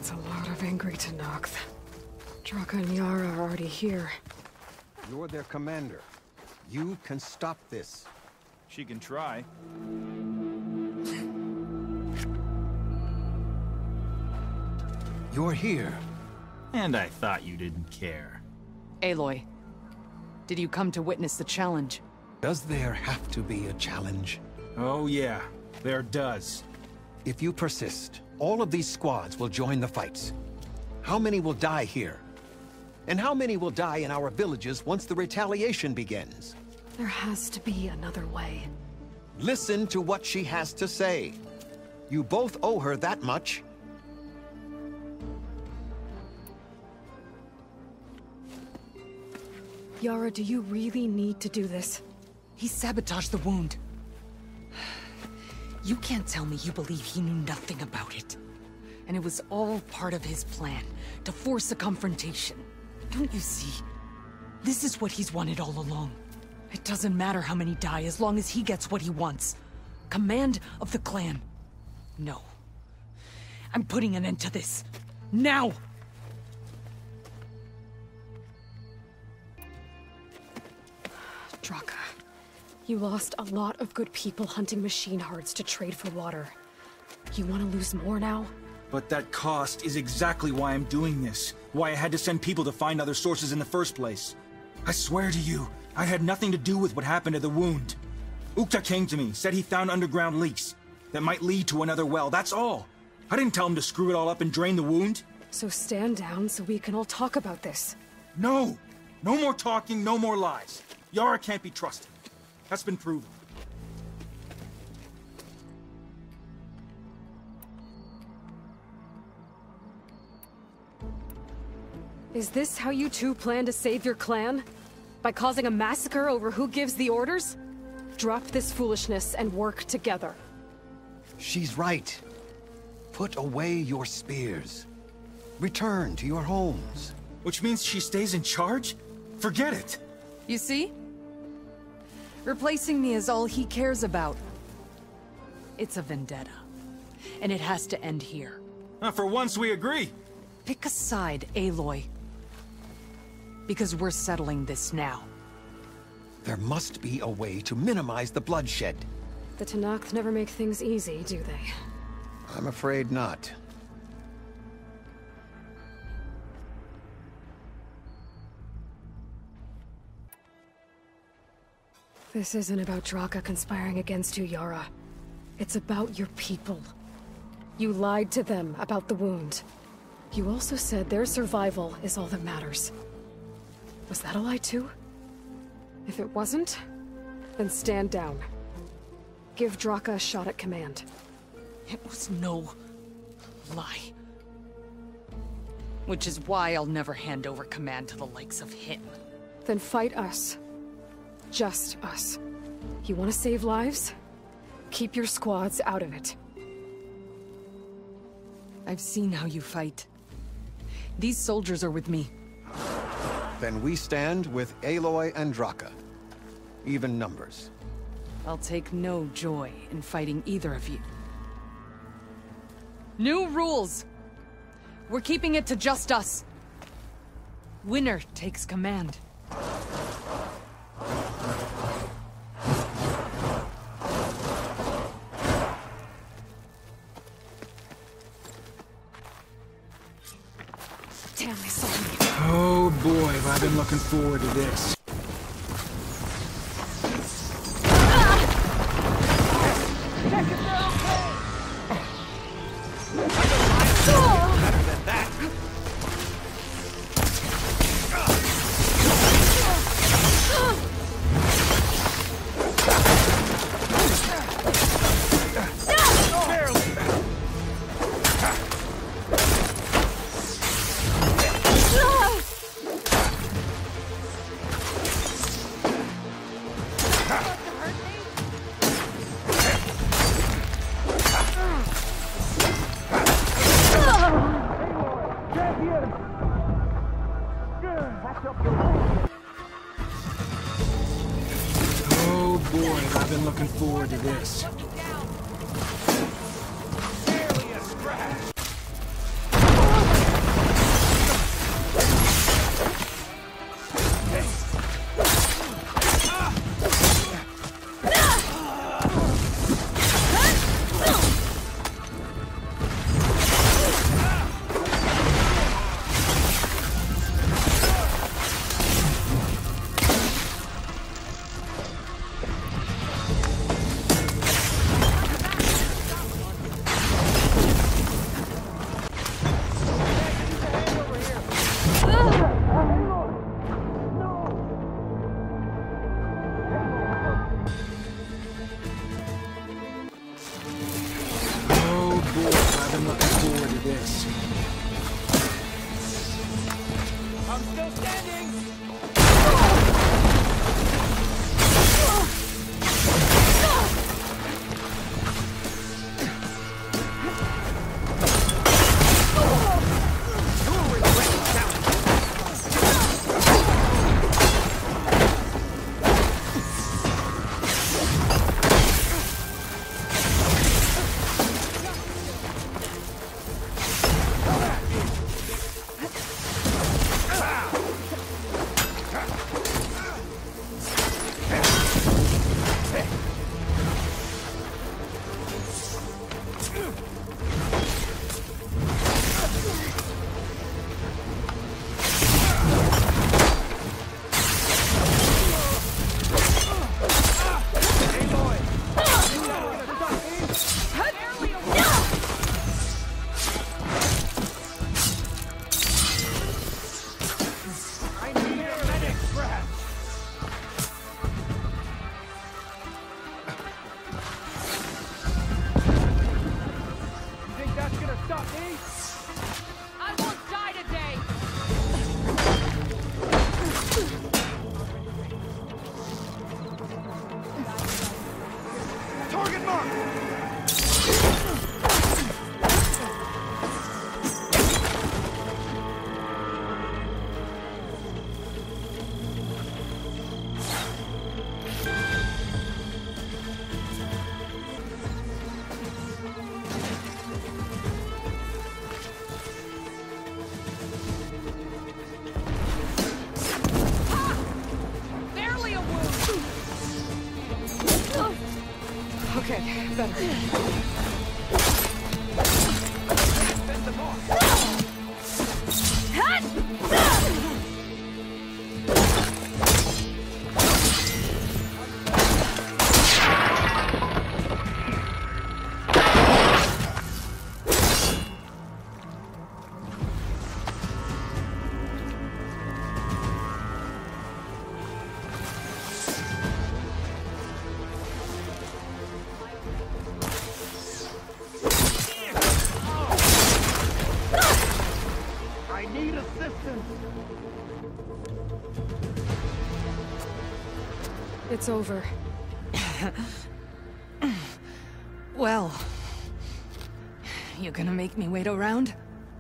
That's a lot of angry Tenakth. Draka and Yara are already here. You're their commander. You can stop this. She can try. You're here. And I thought you didn't care. Aloy, did you come to witness the challenge? Does there have to be a challenge? Oh yeah, there does. If you persist, all of these squads will join the fights. How many will die here? And how many will die in our villages once the retaliation begins? There has to be another way. Listen to what she has to say. You both owe her that much. Yara, do you really need to do this? He sabotaged the wound. You can't tell me you believe he knew nothing about it. And it was all part of his plan, to force a confrontation. Don't you see? This is what he's wanted all along. It doesn't matter how many die as long as he gets what he wants. Command of the clan. No. I'm putting an end to this. Now! Draka, you lost a lot of good people hunting machine hearts to trade for water. You want to lose more now? But that cost is exactly why I'm doing this. Why I had to send people to find other sources in the first place. I swear to you, I had nothing to do with what happened to the wound. Ukta came to me, said he found underground leaks that might lead to another well, that's all. I didn't tell him to screw it all up and drain the wound. So stand down so we can all talk about this. No! No more talking, no more lies. Yara can't be trusted. That's been proven. Is this how you two plan to save your clan? By causing a massacre over who gives the orders? Drop this foolishness and work together. She's right. Put away your spears. Return to your homes. Which means she stays in charge? Forget it! You see? Replacing me is all he cares about. It's a vendetta. And it has to end here. For once we agree. Pick a side, Aloy. Because we're settling this now. There must be a way to minimize the bloodshed. The Tenakth never make things easy, do they? I'm afraid not. This isn't about Draka conspiring against you, Yara. It's about your people. You lied to them about the wound. You also said their survival is all that matters. Was that a lie too? If it wasn't, then stand down. Give Draka a shot at command. It was no lie. Which is why I'll never hand over command to the likes of him. Then fight us. Just us. You want to save lives? Keep your squads out of it. I've seen how you fight. These soldiers are with me. Then we stand with Aloy and Draka. Even numbers. I'll take no joy in fighting either of you. New rules! We're keeping it to just us. Winner takes command. Damn, they saw me. Oh boy, have I been looking forward to this. Oh boy, I've been looking forward to this. I've been looking forward to this. I'm still standing! Okay, better. It's over. Well... You gonna make me wait around?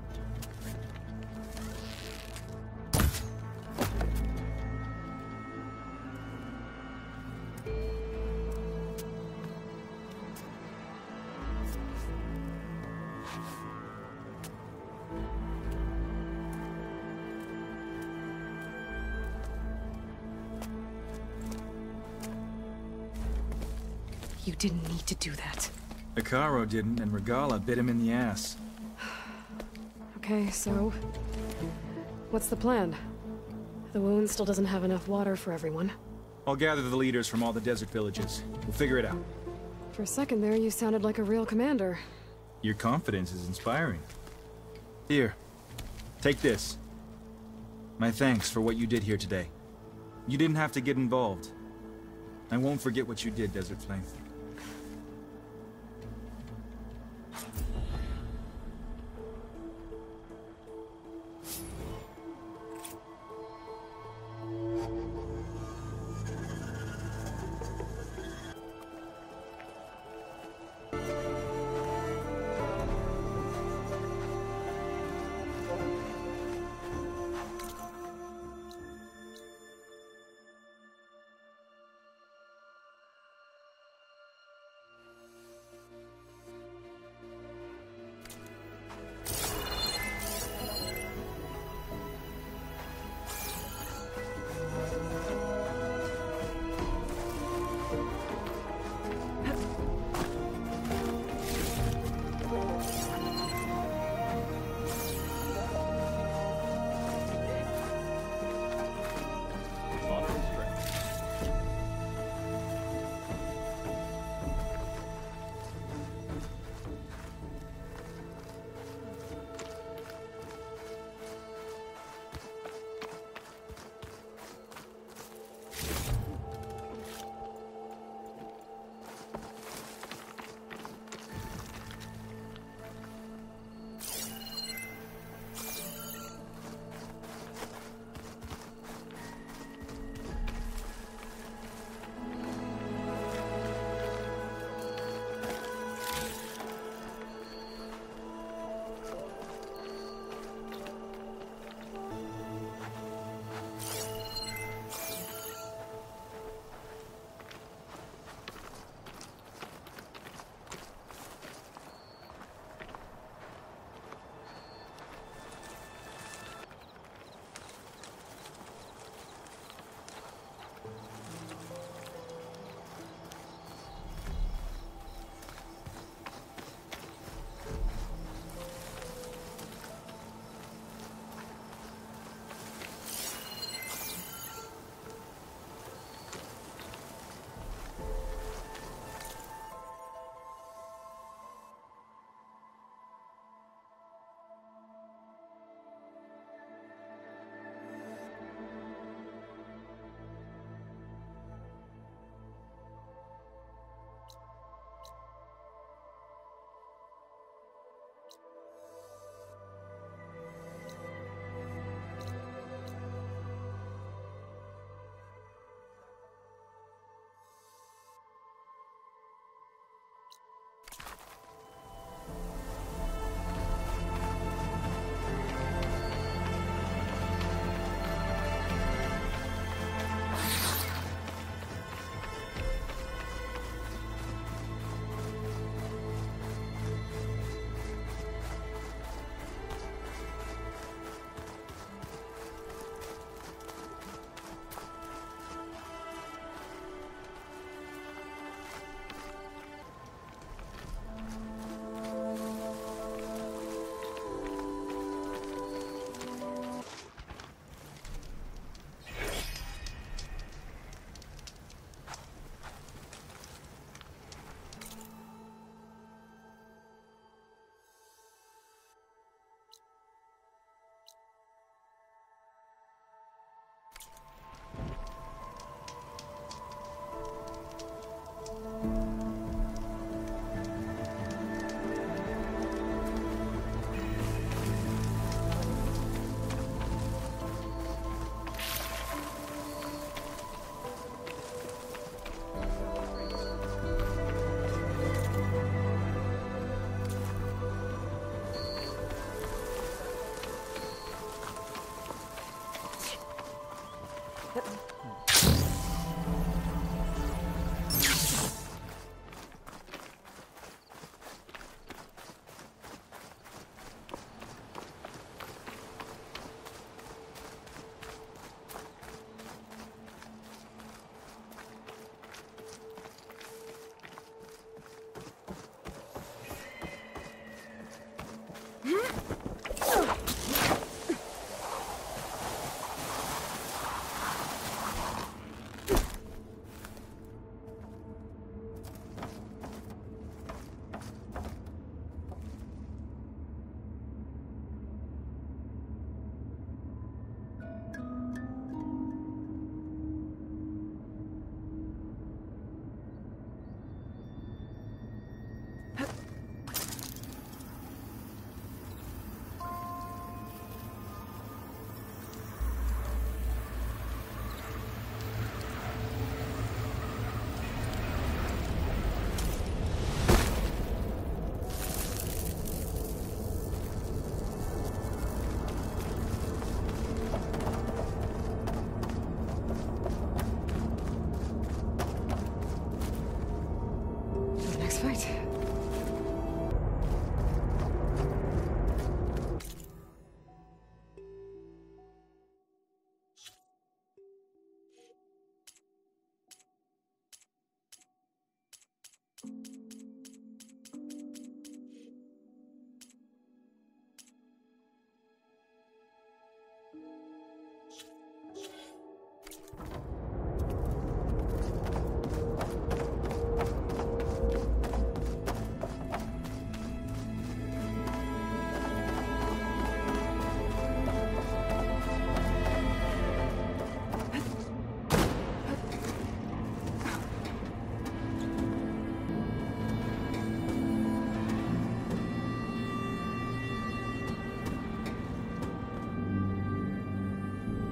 You didn't need to do that. Hekarro didn't, and Regalla bit him in the ass. Okay, so... what's the plan? The wound still doesn't have enough water for everyone. I'll gather the leaders from all the desert villages. We'll figure it out. For a second there, you sounded like a real commander. Your confidence is inspiring. Here, take this. My thanks for what you did here today. You didn't have to get involved. I won't forget what you did, Desert Flame.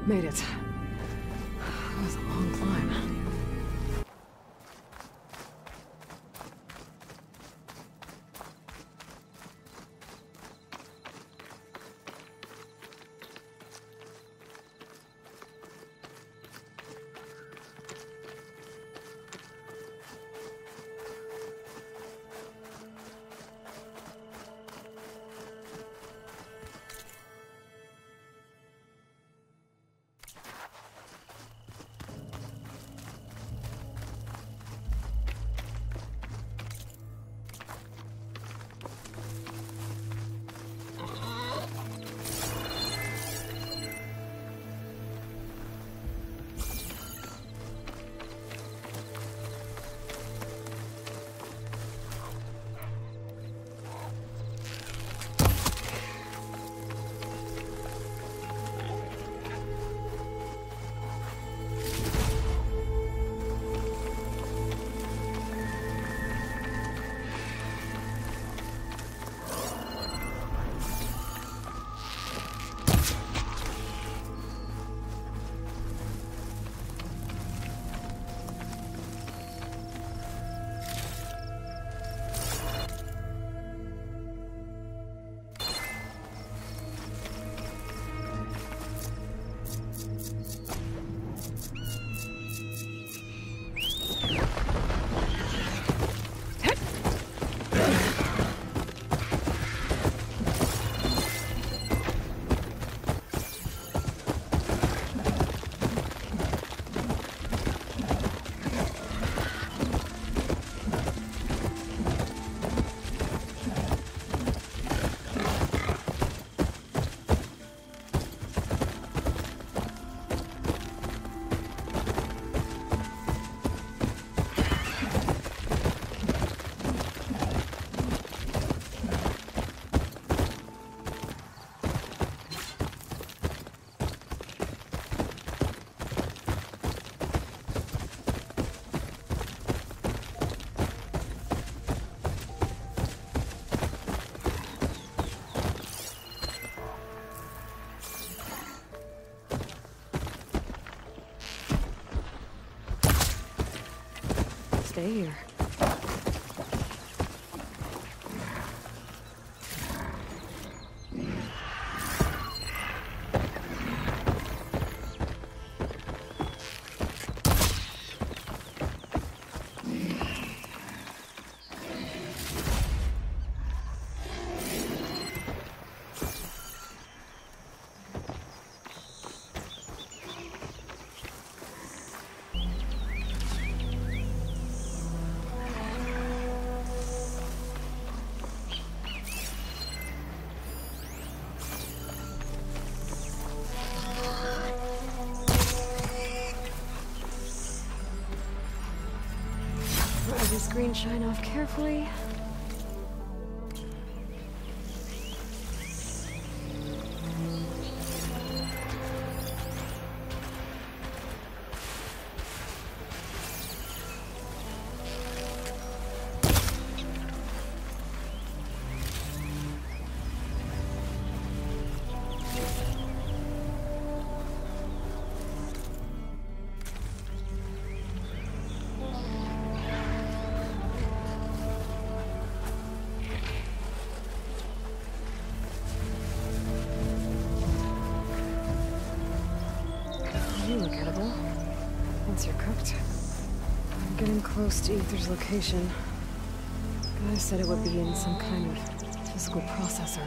Made it. That was a long climb. Stay here. Let the screen shine off carefully. You look edible. Once you're cooked. I'm getting close to Aether's location. Guy said it would be in some kind of physical processor.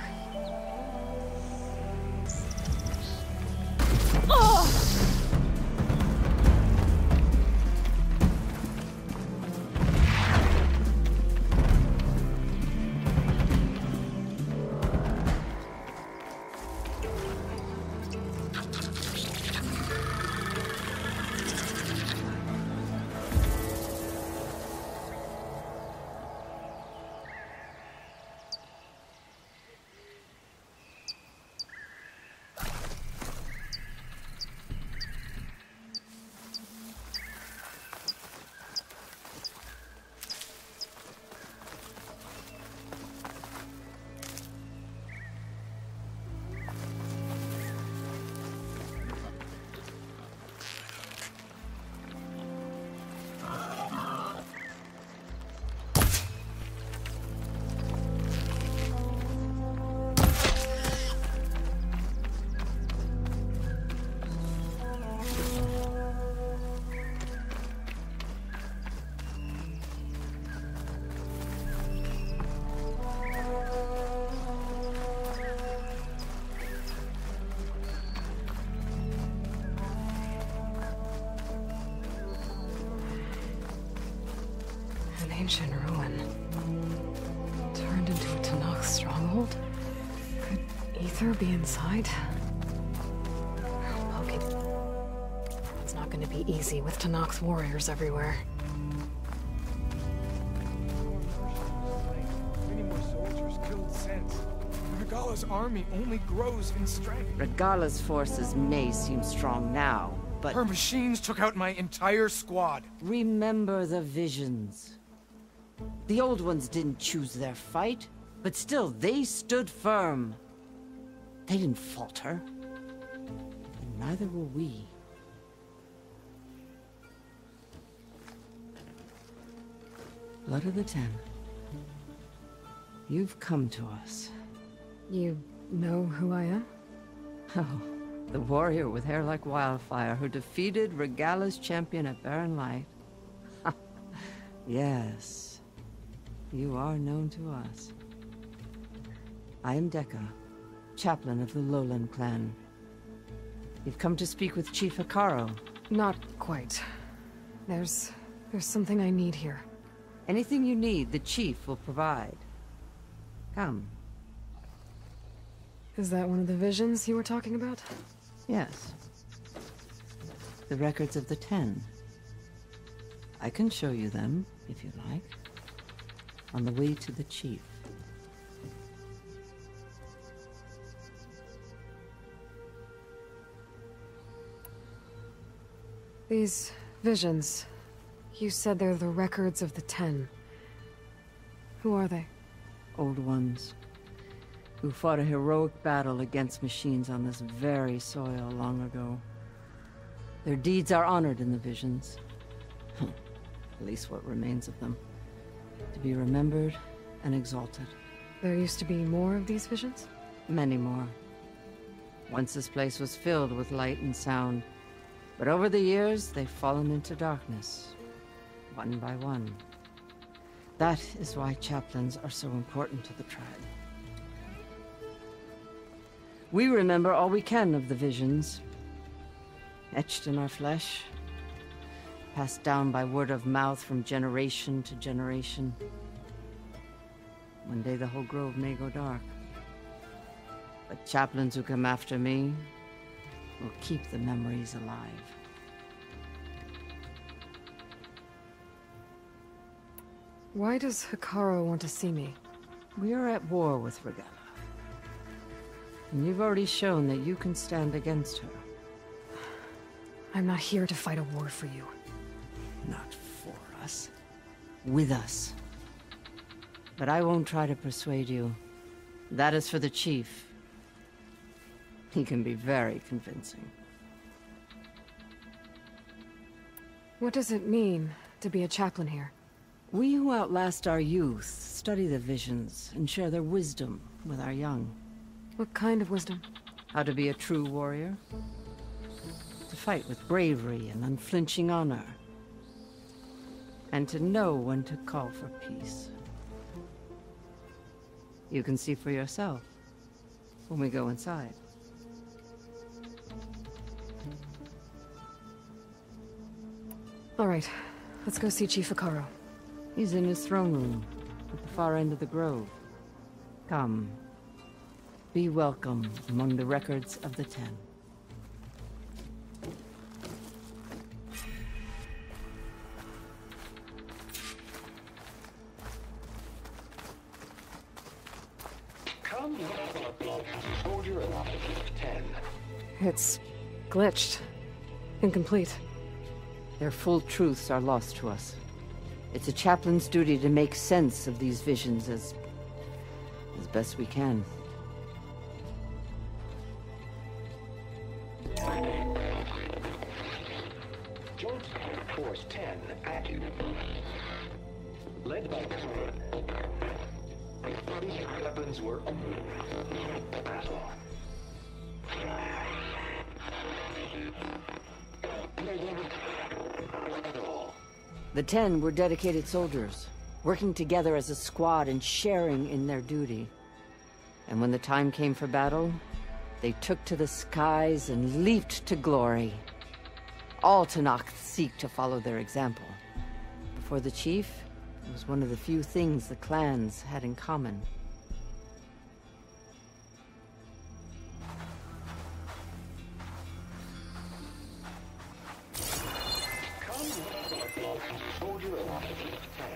ancient ruin. Turned into a Tenakth stronghold? Could Aether be inside? Okay. It's not gonna be easy with Tenakth warriors everywhere. Many more soldiers killed since. Regala's army only grows in strength. Regala's forces may seem strong now, but Her machines took out my entire squad. remember the visions. The old ones didn't choose their fight, but still they stood firm. They didn't falter. And neither will we. Blood of the Ten. You've come to us. You know who I am? Oh, the warrior with hair like wildfire who defeated Regala's champion at Barren Light. Yes, you are known to us. I am Dekka, chaplain of the Lowland clan. You've come to speak with Chief Hekarro. Not quite. There's something I need here. Anything you need, the chief will provide. Come. Is that one of the visions you were talking about? Yes. The records of the Ten. I can show you them, if you like. On the way to the chief. These visions, you said they're the records of the Ten. Who are they? Old ones. Who fought a heroic battle against machines on this very soil long ago. Their deeds are honored in the visions. At least what remains of them. To be remembered and exalted. There used to be more of these visions? Many more. Once this place was filled with light and sound. But over the years, they've fallen into darkness. One by one. That is why chaplains are so important to the tribe. We remember all we can of the visions. Etched in our flesh. Passed down by word of mouth from generation to generation. One day the whole grove may go dark. But chaplains who come after me will keep the memories alive. Why does Hekarro want to see me? We are at war with Regala. And you've already shown that you can stand against her. I'm not here to fight a war for you. Not for us. With us. But I won't try to persuade you. That is for the chief. He can be very convincing. What does it mean to be a chaplain here? We who outlast our youth study the visions and share their wisdom with our young. What kind of wisdom? How to be a true warrior. To fight with bravery and unflinching honor. And to know when to call for peace. You can see for yourself when we go inside. All right, let's go see Chief Hekarro. He's in his throne room, at the far end of the grove. Come. Be welcome among the records of the Ten. Come, soldier of the 10. It's glitched. Incomplete. Their full truths are lost to us. It's a chaplain's duty to make sense of these visions as best we can. Joint Force 10 active. Led by these weapons were battle. The Ten were dedicated soldiers, working together as a squad and sharing in their duty. And when the time came for battle, they took to the skies and leaped to glory. All Tenakth seek to follow their example. Before the chief, It was one of the few things the clans had in common. Soldier 10.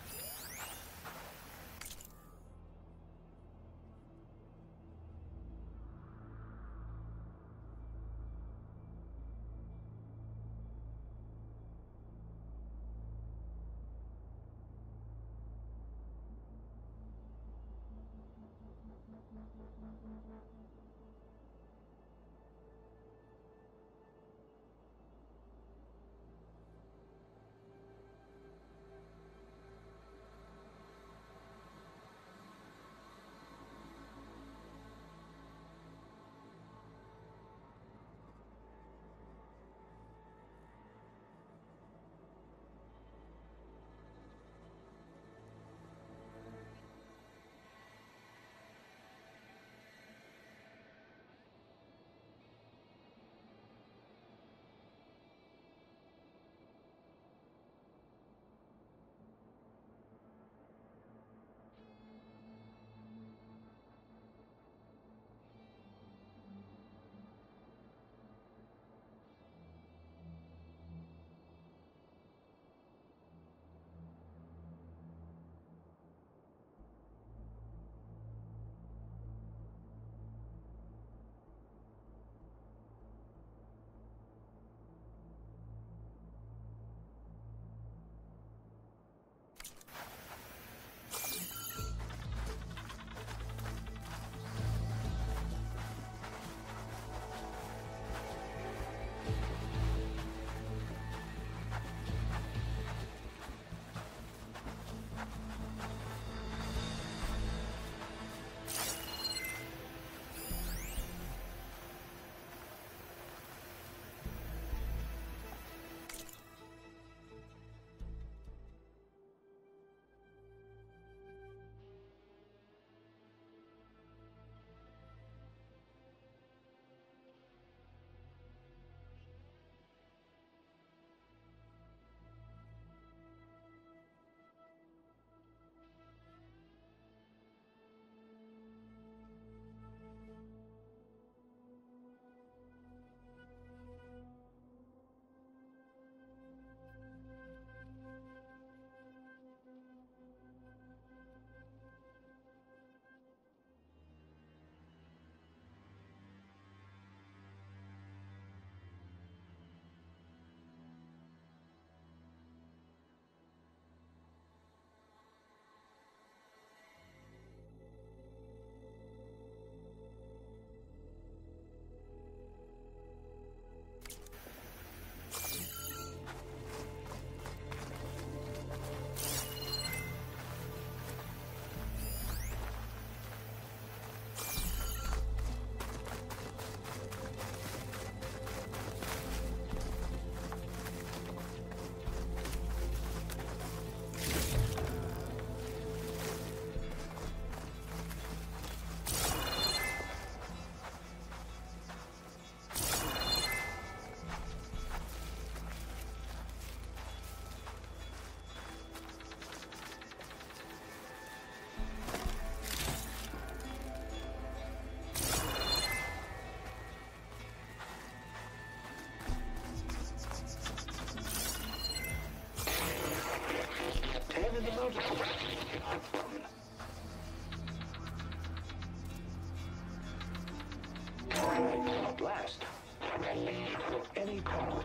At last, at any cost,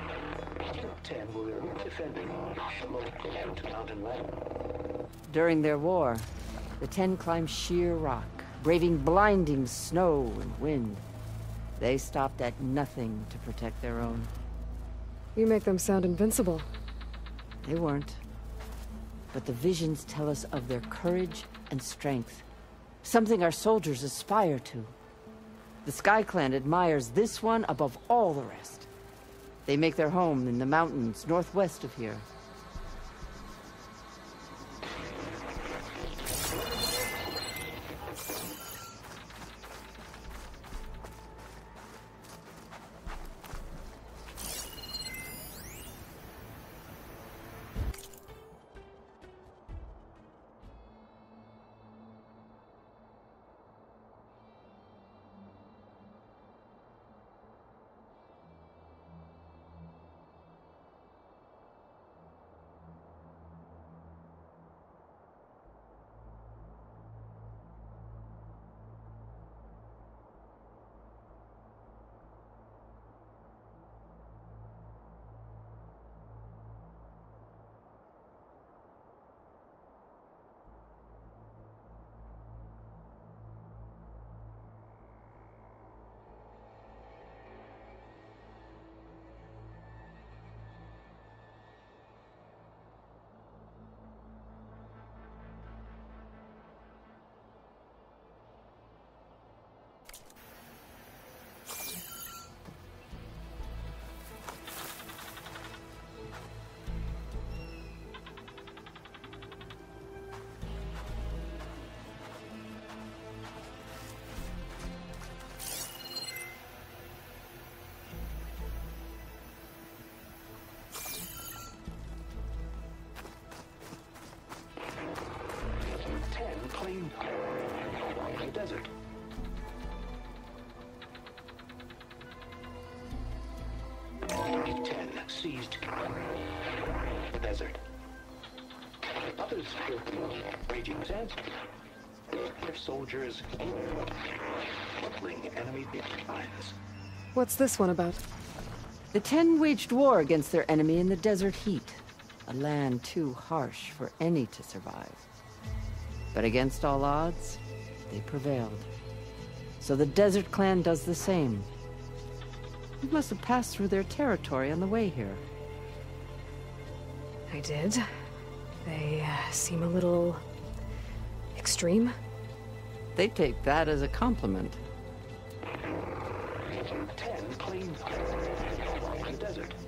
10 will be defending the mountain land. During their war, the Ten climbed sheer rock, braving blinding snow and wind. They stopped at nothing to protect their own. You make them sound invincible. They weren't. But the visions tell us of their courage and strength, something our soldiers aspire to. The Sky Clan admires this one above all the rest. They make their home in the mountains northwest of here. claimed the desert. Ten seized the desert. Others killed raging sands. Their soldiers crippling enemy lines. What's this one about? The Ten waged war against their enemy in the desert heat, a land too harsh for any to survive. But against all odds, they prevailed. So the Desert Clan does the same. You must have passed through their territory on the way here. I did. They seem a little extreme. They take that as a compliment. 10 claimed the desert.